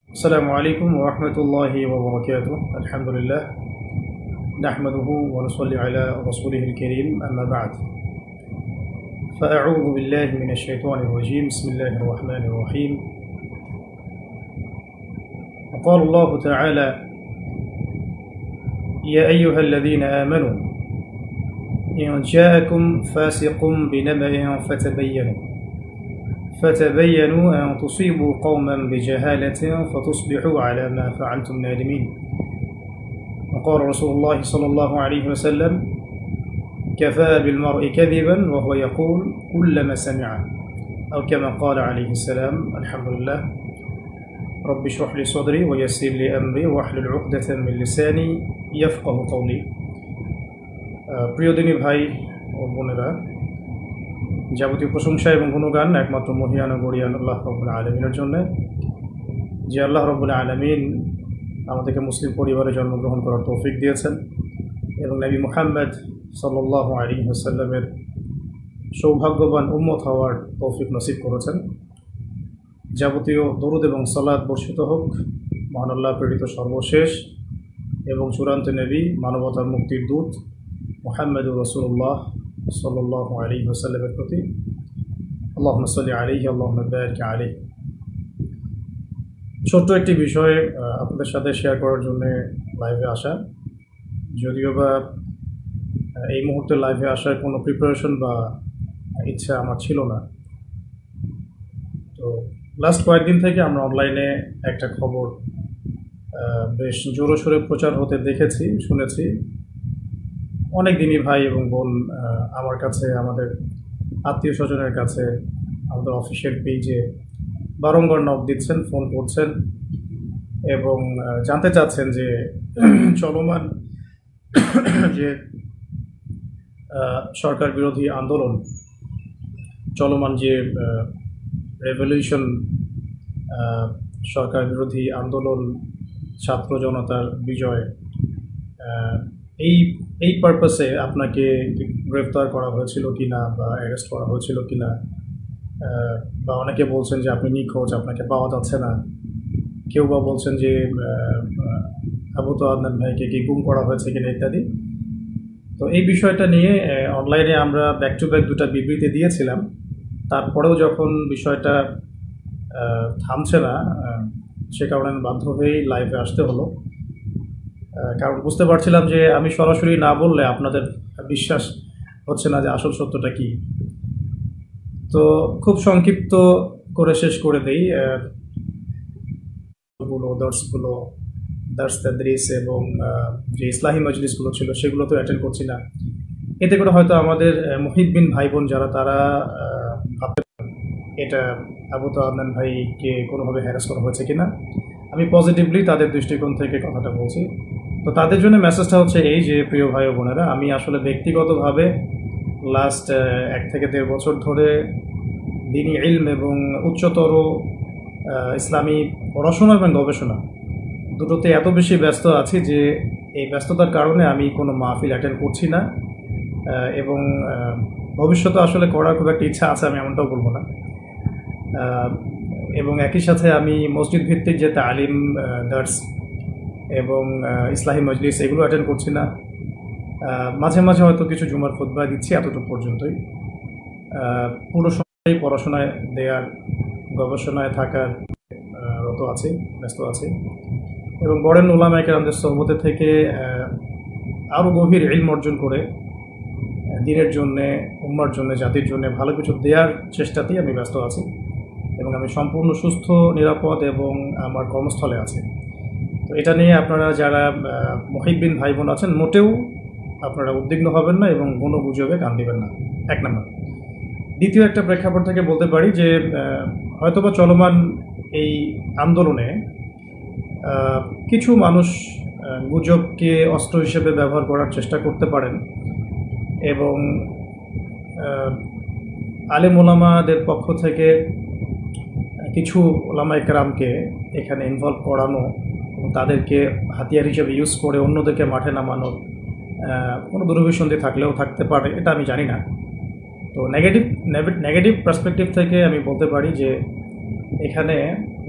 السلام عليكم ورحمة الله وبركاته. الحمد لله نحمده ونصلي على رسوله الكريم، أما بعد، فأعوذ بالله من الشيطان الرجيم. بسم الله الرحمن الرحيم. وقال الله تعالى: يا أيها الذين آمنوا إن جاءكم فاسق بنبأ فتبينوا أن تصيبوا قوما بجهالة فتصبحوا على ما فعلتم نادمين. وقال رسول الله صلى الله عليه وسلم: كفى بالمرء كذبا وهو يقول كلما سمع، أو كما قال عليه السلام. الحمد لله. رب اشرح لي صدري ويسر لي أمري واحلل عقدة من لساني يفقه قولي. প্রিয় দিনী ভাই ও বোনেরা, যাবতীয় প্রশংসা এবং গুণগান একমাত্র মহিয়ান ও গরিয়ান আল্লাহ রব্বুল আলামিনের জন্য, যে আল্লাহ রব্বুল আলামিন আমাদেরকে মুসলিম পরিবারে জন্মগ্রহণ করার তৌফিক দিয়েছেন এবং নবী মুহাম্মদ সাল্লাল্লাহু আলাইহি ওয়াসাল্লামের সৌভাগ্যবান উম্মত হওয়ার তৌফিক নসিব করেছেন। যাবতীয় দরুদ এবং সালাত বর্ষিত হোক মহান আল্লাহ প্রেরিত সর্বশেষ এবং চূড়ান্ত নবী, মানবতার মুক্তির দূত মুহাম্মদুর রাসূলুল্লাহ সাল্লাল্লাহু আলাইহি ওয়াসাল্লামের প্রতি। আল্লাহুম্মা সাল্লি আলাইহি আল্লাহুম্মা বারিক আলাইহি। ছোট্ট একটি বিষয় আপনাদের সাথে শেয়ার করার জন্য লাইভে আসা, যদিও বা এই মুহূর্তে লাইভে আসার কোনো প্রিপারেশন বা ইচ্ছা আমার ছিল না। তো লাস্ট কয়েকদিন থেকে আমরা অনলাইনে একটা খবর বেশ জোরসোরে প্রচার হতে দেখেছি, শুনেছি। অনেক দিনই ভাই এবং বোন আমার কাছে, আমাদের আত্মীয় স্বজনের কাছে, আমাদের অফিসিয়াল পেজে বারংবার নক দিচ্ছেন, ফোন করছেন এবং জানতে চাচ্ছেন যে চলমান যে সরকার বিরোধী আন্দোলন, চলমান যে রেভলিউশন, সরকার বিরোধী আন্দোলন, ছাত্র জনতার বিজয়, এই পারপাসে আপনাকে গ্রেফতার করা হয়েছিল কি না, বা অ্যারেস্ট করা হয়েছিল কি না, বা অনেকে বলছেন যে আপনি নিখোঁজ, আপনাকে পাওয়া যাচ্ছে না। কেউ বা বলছেন যে আবু তো আদনান ভাইকে কি গুম করা হয়েছে কিনা ইত্যাদি। তো এই বিষয়টা নিয়ে অনলাইনে আমরা ব্যাক টু ব্যাক দুটা বিবৃতি দিয়েছিলাম। তারপরেও যখন বিষয়টা থামছে না, সে কারণে আমি বাধ্য হয়েই লাইভে আসতে হলো। কারণ বুঝতে পারছিলাম যে আমি সরাসরি না বললে আপনাদের বিশ্বাস হচ্ছে না যে আসল সত্যটা কি। তো খুব সংক্ষিপ্ত করে শেষ করে দেই। দার্স তাদরিস এবং যে ইসলাহি মজলিসগুলো ছিল সেগুলো তো অ্যাটেন্ড করছি না। এতে করে হয়তো আমাদের মুহিব্বিন ভাই বোন যারা, তারা ভাবতে এটা আবু তো আদনান ভাইকে কোনোভাবে হ্যারাস করা হয়েছে কিনা। আমি পজিটিভলি তাদের দৃষ্টিকোণ থেকে কথাটা বলছি। তো তাদের জন্য মেসেজটা হচ্ছে এই যে, প্রিয় ভাই ও বোনেরা, আমি আসলে ব্যক্তিগতভাবে লাস্ট 1 থেকে 1.5 বছর ধরে দ্বীনি ইলম এবং উচ্চতর ইসলামী পড়াশোনা এবং গবেষণা দুটোতে এত বেশি ব্যস্ত আছি যে এই ব্যস্ততার কারণে আমি কোনো মাহফিল অ্যাটেন্ড করছি না, এবং ভবিষ্যতে আসলে করার খুব একটা ইচ্ছা আছে, আমি এমনটাও বলবো না। এবং একই সাথে আমি মসজিদ ভিত্তিক যে তালিম, দার্স এবং ইসলাহি মজলিস এগুলো অ্যাটেন্ড করছি না। মাঝে মাঝে হয়তো কিছু জুমার খুতবা দিচ্ছি, এতটুকু পর্যন্তই। পুরো সময় পড়াশোনায় দেওয়ার, গবেষণায় থাকার রত আছি, ব্যস্ত আছি। এবং বড়েন উলামায়ে কেরামদের সোহবতে থেকে আরও গভীর ইলম অর্জন করে দ্বীনের জন্যে, উম্মার জন্য, জাতির জন্য ভালো কিছু দেওয়ার চেষ্টাতেই আমি ব্যস্ত আছি। এবং আমি সম্পূর্ণ সুস্থ, নিরাপদ এবং আমার কর্মস্থলে আছি। তো এটা নিয়ে আপনারা যারা মুহিব্বিন ভাই বোন আছেন, মোটেও আপনারা উদ্বিগ্ন হবেন না এবং কোনো গুজবে কান দিবেন না, 1 নম্বর। দ্বিতীয় একটা প্রেক্ষাপট থেকে বলতে পারি যে হয়তোবা চলমান এই আন্দোলনে কিছু মানুষ গুজবকে অস্ত্র হিসেবে ব্যবহার করার চেষ্টা করতে পারেন এবং আলেম ওলামাদের পক্ষ থেকে কিছু ওলামায়ে কেরামকে এখানে ইনভলভ করানো এবং তাদেরকে হাতিয়ার হিসেবে ইউজ করে অন্যদেরকে মাঠে নামানোর কোনো দুরভিসন্ধি থাকলেও থাকতে পারে, এটা আমি জানি না। তো নেগেটিভ পার্সপেক্টিভ থেকে আমি বলতে পারি যে এখানে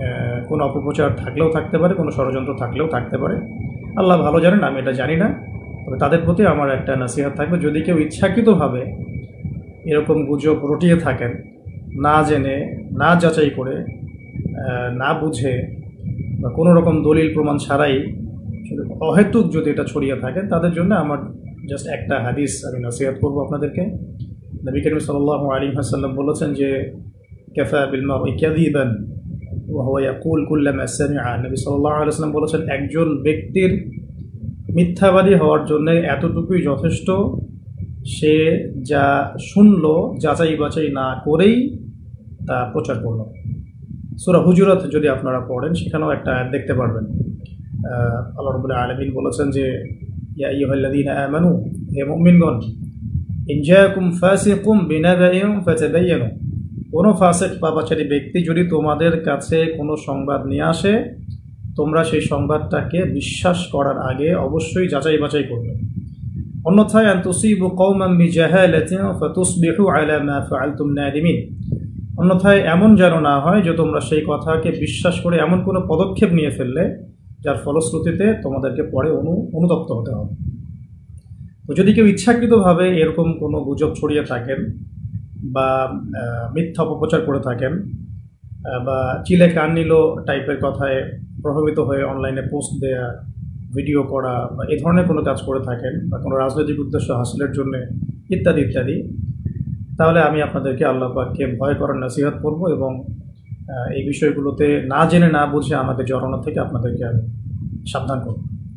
কোনো অপপ্রচার থাকলেও থাকতে পারে, কোনো ষড়যন্ত্র থাকলেও থাকতে পারে। আল্লাহ ভালো জানেন, আমি এটা জানি না। তবে তাদের প্রতি আমার একটা নসিহত থাকবে, যদি কেউ ইচ্ছাকৃতভাবে এরকম গুজব রটিয়ে থাকেন, না জেনে, না যাচাই করে, না বুঝে বা কোনো রকম দলিল প্রমাণ ছাড়াই শুধু অহেতুক যদি এটা ছড়িয়ে থাকে, তাদের জন্য আমার জাস্ট একটা হাদিস আমি নসিহত করবো আপনাদেরকে। নবী করিম সাল্লাল্লাহু আলাইহি ওয়াসাল্লাম বলেছেন যে কাফা বিল মারই কাযিবান ওয়া হুয়া ইয়াকুল কুল্লামা সামিআ। নবী সাল্লাল্লাহু আলাইহি ওয়াসাল্লাম বলেছেন, একজন ব্যক্তির মিথ্যাবাদী হওয়ার জন্য এতটুকুই যথেষ্ট, সে যা শুনল যাচাই বাছাই না করেই তা প্রচার করল। সূরা হুজুরাত যদি আপনারা পড়েন, সেখানেও একটা আয়াত দেখতে পারবেন। আল্লাহ রাব্বুল আলামিন বলেছেন যে ইয়া আইয়ুহাল্লাযীনা আমানু, হে মুমিনগণ, ইন জাআকুম ফাসিকুম বিনাবাইন ফাতাবায়ানু, কোনো ফাসিক পাপাচারী ব্যক্তি যদি তোমাদের কাছে কোনো সংবাদ নিয়ে আসে, তোমরা সেই সংবাদটাকে বিশ্বাস করার আগে অবশ্যই যাচাই বাছাই করবে। অন্যথায় আন তুসিবু কওমান বিজাহালাতিন ফাতুসবিহু আলা মা ফাআলতুম নাদিমিন, অন্যথায় এমন যেন না হয় যে তোমরা সেই কথাকে বিশ্বাস করে এমন কোনো পদক্ষেপ নিয়ে ফেললে যার ফলশ্রুতিতে তোমাদেরকে পরে অনুতপ্ত হতে হবে। তো যদি কেউ ইচ্ছাকৃতভাবে এরকম কোনো গুজব ছড়িয়ে থাকেন বা মিথ্যা অপপ্রচার করে থাকেন বা চিলে কান নিল টাইপের কথায় প্রভাবিত হয়ে অনলাইনে পোস্ট দেয়া, ভিডিও করা বা এ ধরনের কোনো কাজ করে থাকেন বা কোনো রাজনৈতিক উদ্দেশ্য হাসিলের জন্য ইত্যাদি ইত্যাদি, তাহলে আমি আপনাদেরকে আল্লাহ পাককে ভয় করার নসিহত করব এবং এই বিষয়গুলোতে না জেনে না বুঝে আমাকে জড়ানো থেকে আপনাদেরকে আমি সাবধান করব।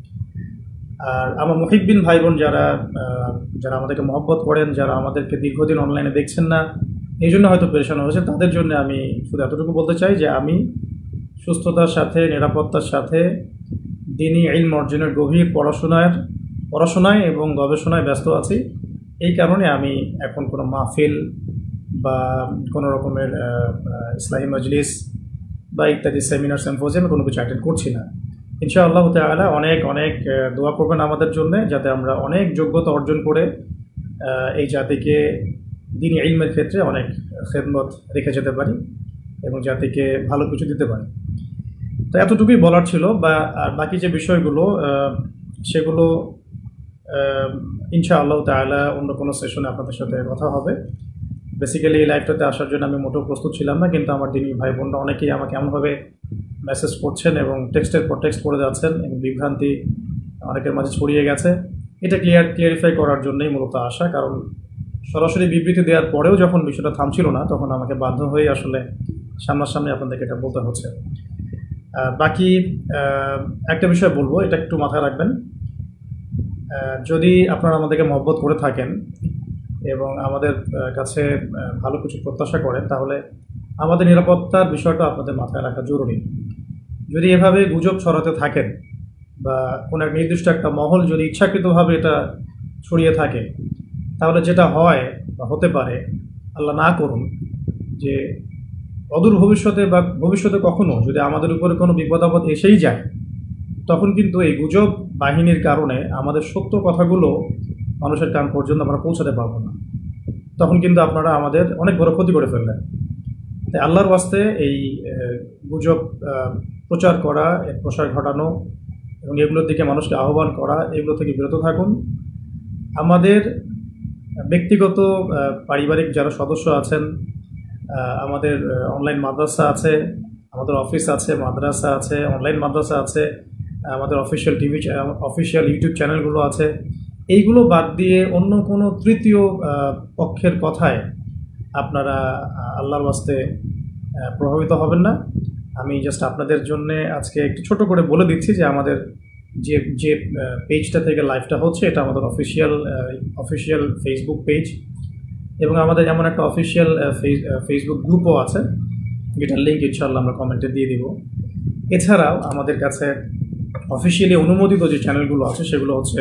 আর আমার মুহিব্বিন ভাই বোন যারা যারা আমাদেরকে মহব্বত করেন, যারা আমাদেরকে দীর্ঘদিন অনলাইনে দেখছেন না, এই জন্য হয়তো পেরেশান হয়েছে, তাদের জন্য আমি শুধু এতটুকু বলতে চাই যে আমি সুস্থতার সাথে, নিরাপত্তার সাথে দ্বীনি ইলম অর্জনের গভীর পড়াশোনায় এবং গবেষণায় ব্যস্ত আছি। এই কারণে আমি এখন কোনো মাহফিল বা কোনো রকমের ইসলাহি মজলিস বা ইত্যাদি সেমিনার সিম্পোজিয়ামে কোনো কিছু অ্যাটেন্ড করছি না। ইনশাআল্লাহ তাআলা অনেক অনেক দোয়া করবেন আমাদের জন্য, যাতে আমরা অনেক যোগ্যতা অর্জন করে এই জাতিকে দ্বীনি ইলমের ক্ষেত্রে অনেক খেদমত রেখে যেতে পারি এবং জাতিকে ভালো কিছু দিতে পারি। তো এতটুকুই বলার ছিল। আর বাকি যে বিষয়গুলো সেগুলো ইনশাআল্লাহ তাআলা অন্য কোনো সেশনে আপনাদের সাথে কথা হবে। বেসিক্যালি এই লাইভটাতে আসার জন্য আমি মোটেও প্রস্তুত ছিলাম না, কিন্তু আমার দিনী ভাই বোনরা অনেকেই আমাকে এমনভাবে মেসেজ করছেন এবং টেক্সটের পর টেক্সট করে যাচ্ছেন এবং বিভ্রান্তি অনেকের মাঝে ছড়িয়ে গেছে। এটা ক্লিয়ারিফাই করার জন্যই মূলত আসা, কারণ সরাসরি বিবৃতি দেওয়ার পরেও যখন বিষয়টা থামছিল না, তখন আমাকে বাধ্য হয়ে আসলে সামনাসামনি আপনাদেরকে এটা বলতে হচ্ছে। বাকি একটা বিষয় বলবো, এটা একটু মাথায় রাখবেন। যদি আপনারা আমাদেরকে মহব্বত করে থাকেন এবং আমাদের কাছে ভালো কিছু প্রত্যাশা করেন, তাহলে আমাদের নিরাপত্তার বিষয়টা আপনাদের মাথায় রাখা জরুরি। যদি এভাবে গুজব ছড়াতে থাকেন বা কোনো এক নির্দিষ্ট একটা মহল যদি ইচ্ছাকৃতভাবে এটা ছড়িয়ে থাকে, তাহলে যেটা হয় বা হতে পারে, আল্লাহ না করুন, যে অদূর ভবিষ্যতে বা ভবিষ্যতে কখনো যদি আমাদের উপরে কোনো বিপদ আপদ এসেই যায়, তখন কিন্তু এই গুজব বাহিনীর কারণে আমাদের সত্য কথাগুলো মানুষের কান পর্যন্ত আমরা পৌঁছাতে পারবো না। তখন কিন্তু আপনারা আমাদের অনেক বড় ক্ষতি করে ফেললেন। তাই আল্লাহর ওয়াস্তে এই গুজব প্রচার করা, এর প্রসার ঘটানো এবং এগুলোর দিকে মানুষকে আহ্বান করা, এগুলো থেকে বিরত থাকুন। আমাদের ব্যক্তিগত পারিবারিক যারা সদস্য আছেন, আমাদের অনলাইন মাদ্রাসা আছে, আমাদের অফিস আছে, মাদ্রাসা আছে, অনলাইন মাদ্রাসা আছে, আমাদের অফিসিয়াল ইউটিউব চ্যানেলগুলো আছে, এইগুলো বাদ দিয়ে অন্য কোনো তৃতীয় পক্ষের কথায় আপনারা আল্লাহর ওয়াস্তে প্রভাবিত হবেন না। আমি জাস্ট আপনাদের জন্য আজকে একটু ছোট করে বলে দিচ্ছি যে আমাদের যে পেজটা থেকে লাইভটা হচ্ছে, এটা আমাদের অফিসিয়াল ফেসবুক পেজ এবং আমাদের এমন একটা অফিসিয়াল ফেসবুক গ্রুপও আছে, যেটার লিঙ্ক ইনশাআল্লাহ আমরা কমেন্টে দিয়ে দিব। এছাড়াও আমাদের কাছে অফিসিয়ালি অনুমোদিত যে চ্যানেলগুলো আছে, সেগুলো হচ্ছে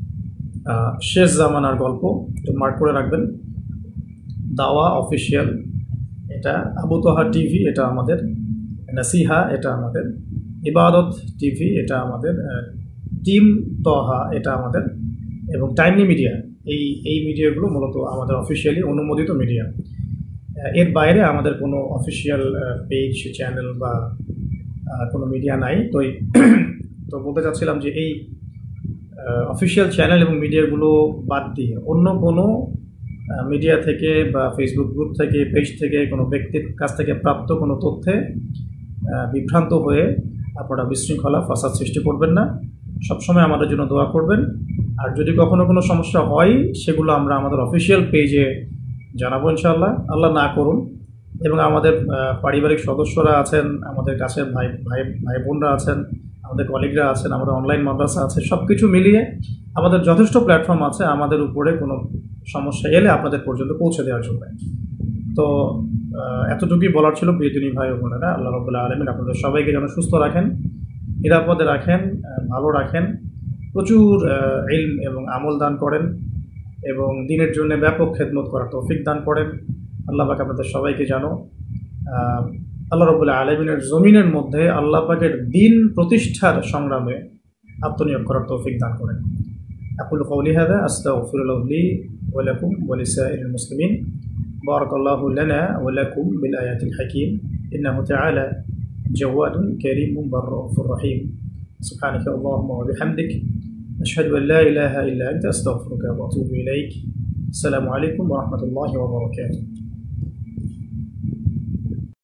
শেষ জামানার গল্প, তো মার্ক করে রাখবেন, দাওয়া অফিসিয়াল, এটা আবু তোহা টিভি, এটা আমাদের নাসিহা, এটা আমাদের ইবাদত টিভি, এটা আমাদের টিম তোহা, এটা আমাদের, এবং টাইমলি মিডিয়া। এই মিডিয়াগুলো মূলত আমাদের অফিসিয়ালি অনুমোদিত মিডিয়া। এর বাইরে আমাদের কোনো অফিসিয়াল পেজ, চ্যানেল বা কোনো মিডিয়া নাই। তো বলতে চাচ্ছিলাম যে এই অফিসিয়াল চ্যানেল এবং মিডিয়াগুলো বাদ দিয়ে অন্য কোনো মিডিয়া থেকে বা ফেসবুক গ্রুপ থেকে, পেজ থেকে, কোনো ব্যক্তির কাছ থেকে প্রাপ্ত কোনো তথ্যে বিভ্রান্ত হয়ে আপনারা বিশৃঙ্খলা ফাসাদ সৃষ্টি করবেন না। সবসময় আমাদের জন্য দোয়া করবেন। আর যদি কখনো কোনো সমস্যা হয় সেগুলো আমরা আমাদের অফিসিয়াল পেজে জানাবো ইনশাআল্লাহ। আল্লাহ না করুন। এবং আমাদের পারিবারিক সদস্যরা আছেন, আমাদের কাছের ভাই বোনরা আছেন, আমাদের কলিগরা আছেন, আমাদের অনলাইন মাদ্রাসা আছে, সব কিছু মিলিয়ে আমাদের যথেষ্ট প্ল্যাটফর্ম আছে আমাদের উপরে কোনো সমস্যা এলে আপনাদের পর্যন্ত পৌঁছে দেওয়ার জন্য। তো এতটুকুই বলার ছিল প্রিয় দিনী ভাই ও বোনেরা। আল্লাহ রাব্বুল আলামিন আপনাদের সবাইকে যেন সুস্থ রাখেন, নিরাপদে রাখেন, ভালো রাখেন, প্রচুর ইলম এবং আমল দান করেন এবং দিনের জন্য ব্যাপক খেদমত করার তৌফিক দান করেন। আল্লাহ পাক আপনাদের সবাইকে যেন আল্লাহ রাব্বুল আলামিনের জমিনের মধ্যে আল্লাহ পাকের দিন প্রতিষ্ঠার সংগ্রামে আত্মনিয়োগ করার তৌফিক দান করেন। আকুলু কওলি হাযা আস্তাগফিরুল্লাহ লি ওয়া লাকুম ওয়া লিসাইরিল মুসলিমিন। বারাকাল্লাহু লানা ওয়া লাকুম বিল আয়াতিল হাকীম। ইন্নাহু তাআলা জাওয়াদুন কারীমুন বাররাউফুর রহিম। সুবহানাকা আল্লাহুম্মা ওয়া বিহামদিক আশহাদু আন লা ইলাহা ইল্লা আনতা আস্তাগফিরুকা ওয়া আতুবু ইলাইক। আসসালামু আলাইকুম ওয়া রাহমাতুল্লাহি ওয়া বারাকাতুহু।